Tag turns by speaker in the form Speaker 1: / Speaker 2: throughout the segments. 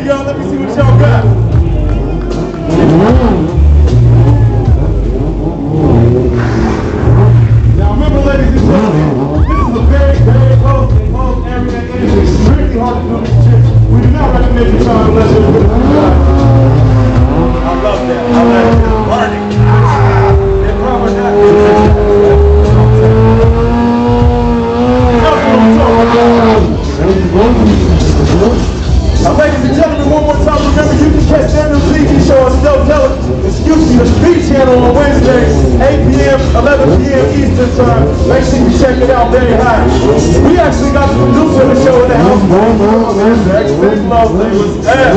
Speaker 1: y'all. Let me see what y'all got. Now remember, ladies and gentlemen, this is a very, very close area, and it's extremely hard to do these tricks. We do not recommend you try unless you're with us. I love that. I love it. It's burning. They're probably not good. Now, ladies and gentlemen, one more time, remember you can catch Daniel's TV show on Still Tell It, excuse me, the Speed Channel on Wednesday, 8 p.m., 11 p.m. Eastern Time. Make sure you check it out very high. We actually got the producer of the show in the house. Big love, they was there.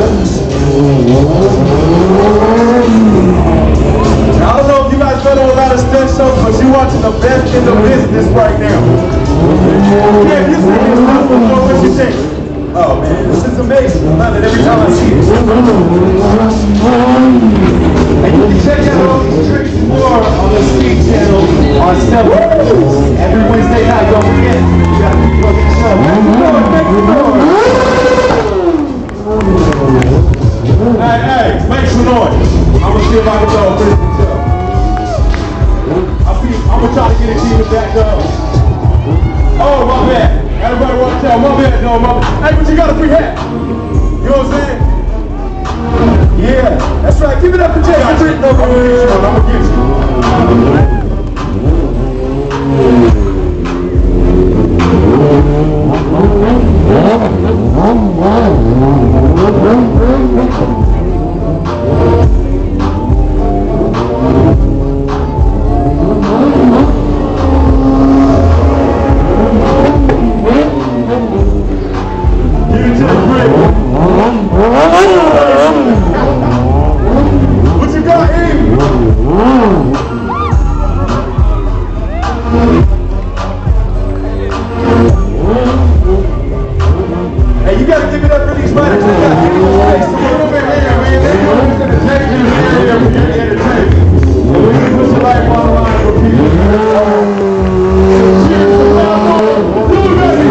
Speaker 1: Now, I don't know if you guys know a lot of stunt shows, but you're watching the best in the business right now. Yeah, you see this stuff before, what you think? Oh man, this is amazing. I love it every time I see it. And you can check out all these tricks more on the Speed Channel on 7. Every Wednesday night, don't forget. You gotta keep looking the show. Make some noise. Hey, make some noise. I'm gonna see if I can go pretty good. I'm gonna try to get it even back up. Oh, my bad. Everybody watch out. My bad, no, my bad. Hey, but you got a free hat. You know what I'm saying? Yeah, that's right. Give it up for Jason Britton over here. I'm gonna get what you got here? Hey, you gotta give it up for these fighters. They got some over here, man. They're doing this entertainment area for your entertainment. And we can put your life on the line for people. Cheers to my boy. Do it, baby.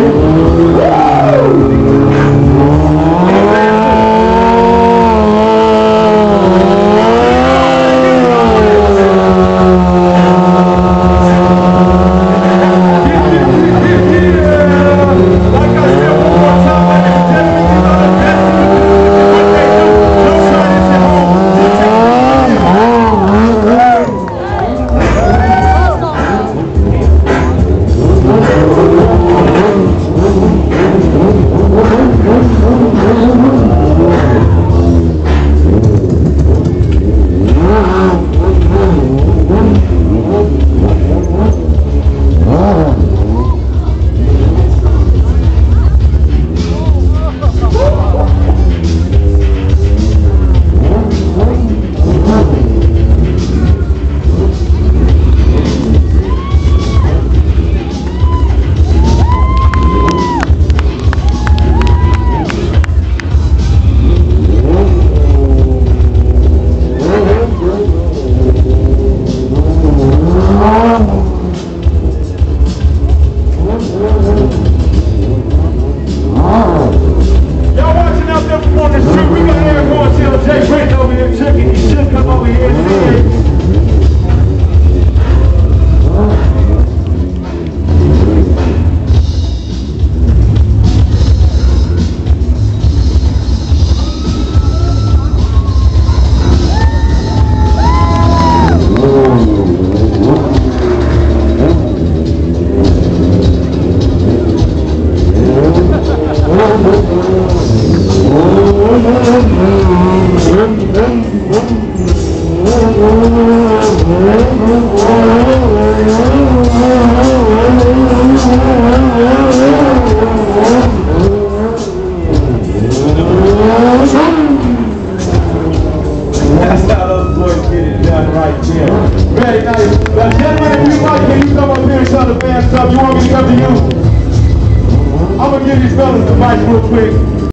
Speaker 1: That's how those boys get it done right there. Very nice. But gentlemen, if you like, can you come up here and show the fans up? You want me to come to you? I'm going to give these fellas the mic real quick.